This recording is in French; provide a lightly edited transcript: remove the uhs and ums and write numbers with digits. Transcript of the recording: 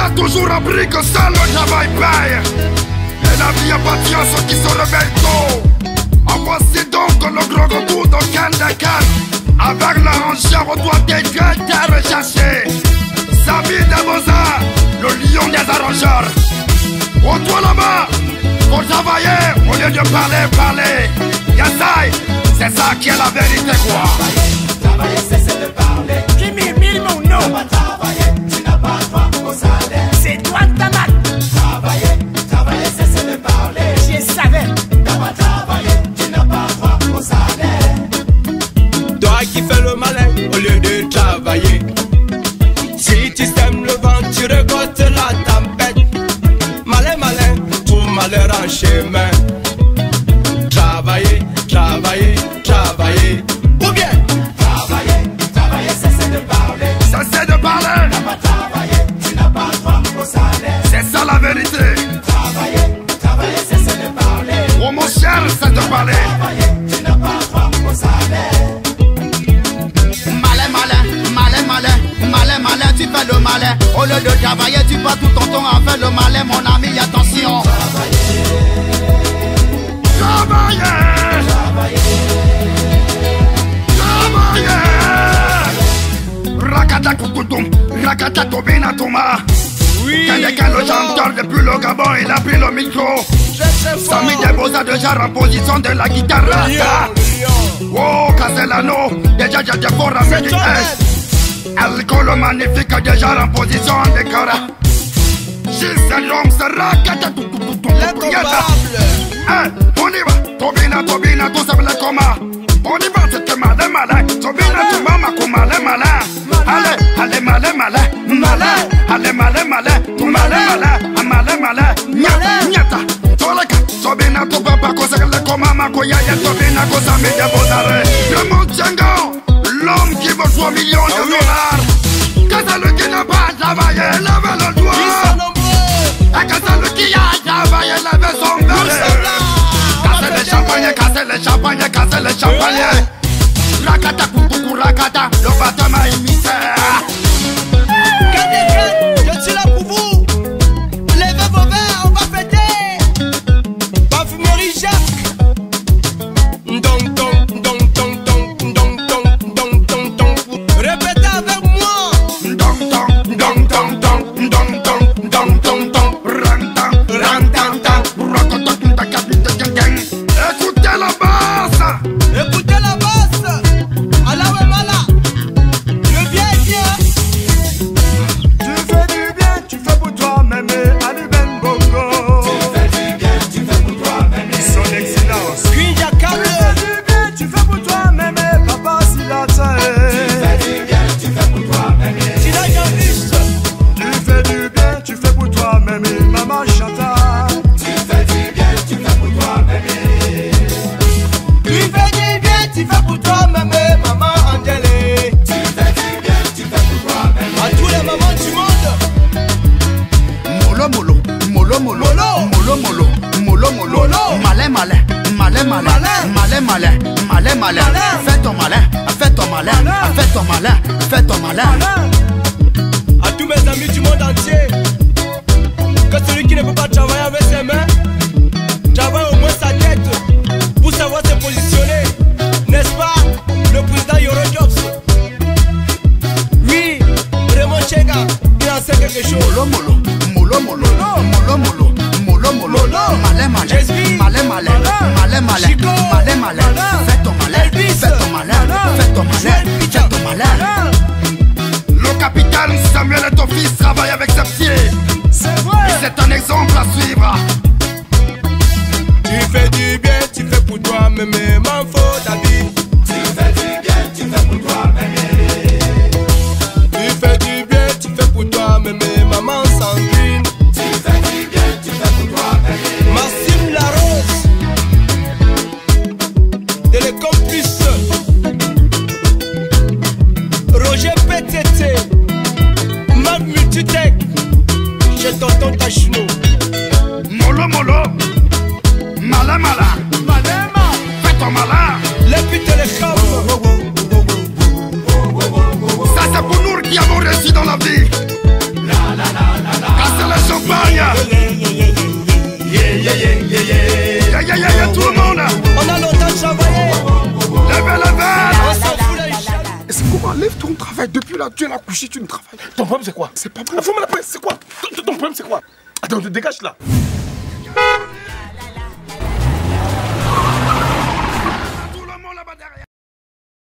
t'as toujours appris que seul le travail paye. Et la vie appartient à ceux qui se rebellent tôt. En voici donc le gros goût de Kandakan. Avec l'arrangeur, on doit être recherché. Sabi Dabosa, le lion des arrangeurs. On doit là-bas, pour travailler, au lieu de parler. Yassai, c'est ça qui est la vérité, quoi. Travailler, cesser de parler. Qui mille mon nom. Tu n'as pas travaillé, tu n'as pas droit au salaire. C'est toi ta mat. Travailler, cesser de parler. Je savais. Tu n'as pas travaillé, tu n'as pas droit au salaire. Toi qui fais le malin au lieu de travailler. Si tu sèmes le vent, tu récoltes la tempête. Malin, tout malheur en chemin. Travailler. Ou bien Travailler, cesser de parler. Cessez de parler. Tu n'as pas travaillé, tu n'as pas droit au salaire. C'est ça la vérité. Travailler, cesser de parler. Oh mon cher, c'est de parler. Travailler, tu n'as pas droit au salaire. Malin, tu fais le malin. Au lieu de travailler, tu passes tout ton temps à faire le malin, mon ami, attention. Travailler. Rakata kukutum, rakata tobina toma. oui. Quand le chanteur depuis le Gabon, il a pris le micro. Sami Dabosa déjà en position de la guitare. Oh, Castellano, déjà j'ai fort à musique. Alcool magnifique, déjà en position de cara. Gisèle Rome, c'est rakata on y va, Tobina, tout ça le coma. On y va, c'est que malin, Tobina, tu maman, comme malin. Allez, malin, tout malin, nyata, toleka, Tobina, tu papa, cause le coma, makoya, Tobina, cause à mes débosarés. Le Montchango, l'homme qui vaut 3 millions de dollars. Qu'est-ce le qui n'a pas travaillé, lève le doigt. Qu'est-ce le qui a travaillé, lève son verre. Casser les champagnes. Rakata kukuku rakata, le bâtiment est misère. Je suis là pour vous. Levez vos verres, on va fêter. Parfumerie Jacques. Répétez avec moi. Écoutez la basse. Alaoué Mala. Le bien. Tu fais du bien, tu fais pour toi-même. Ali Ben Bongo. Tu fais du bien, tu fais pour toi-même. Son excellence. Queen Tu Yakable. fais du bien, tu fais pour toi-même. Papa Silata. Tu fais du bien, tu fais pour toi-même. Tina Jean-Juste. Tu fais du bien, tu fais pour toi-même. Maman Chata. Tu fais du bien, tu fais pour toi-même. Tu fais du bien, tu fais pour toi-même, maman Angélé. Tu fais du bien, tu fais pour toi-même. À tous les mamans du monde. Malin. Fais ton malin. À tous mes amis du monde entier, que celui qui ne peut pas travailler avec ses mains travaille au moins sa tête pour savoir se positionner, n'est-ce pas, le président Yoro Jobs? Oui, Raymond Chenga, il en sait quelque chose. Malin. Chico. Fais ton malin. Le capitaine Samuel et ton fils travaillent avec ses pieds. C'est vrai. Et c'est un exemple à suivre. Tu fais du bien, tu fais pour toi-même, m'en faut David. Tu fais du bien, tu fais pour toi-même. Tu fais du bien, tu fais pour toi-même, maman Sandrine. Tu fais du bien, tu fais pour toi-même. Maxime Larose, Télécom Plus, Roger PTT, Mac Multitech, chez Tonton Tachino. Molo, malin. Fais ton malin. Les putes télécom. Ça c'est pour nous qui avons réussi dans la vie. tu es là couché, tu ne travailles. Ton problème c'est quoi? C'est pas bon. Faut me la paix, c'est quoi? Ton problème c'est quoi? Attends, dégage là.